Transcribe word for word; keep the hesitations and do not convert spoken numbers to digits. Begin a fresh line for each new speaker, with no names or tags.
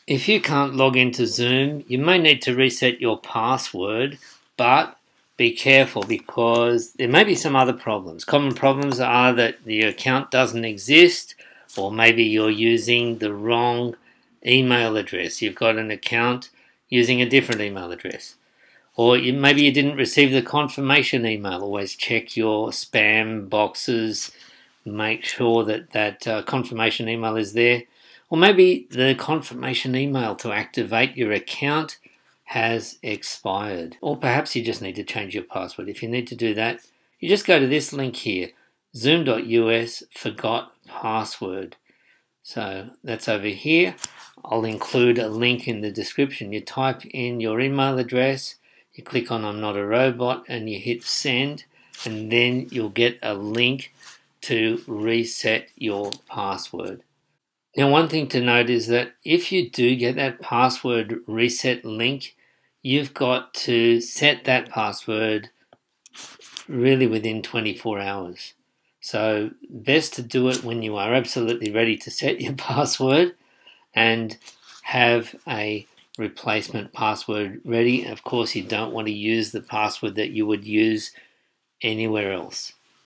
If you can't log into Zoom, you may need to reset your password, but be careful because there may be some other problems. Common problems are that the account doesn't exist, or maybe you're using the wrong email address. You've got an account using a different email address. Or you, maybe you didn't receive the confirmation email. Always check your spam boxes. Make sure that that uh, confirmation email is there. Or maybe the confirmation email to activate your account has expired. Or perhaps you just need to change your password. If you need to do that, you just go to this link here, zoom dot U S forgot password. So that's over here. I'll include a link in the description. You type in your email address, you click on I'm not a robot, and you hit send, and then you'll get a link to reset your password. Now, one thing to note is that if you do get that password reset link, you've got to set that password really within twenty-four hours. So best to do it when you are absolutely ready to set your password and have a replacement password ready. Of course, you don't want to use the password that you would use anywhere else.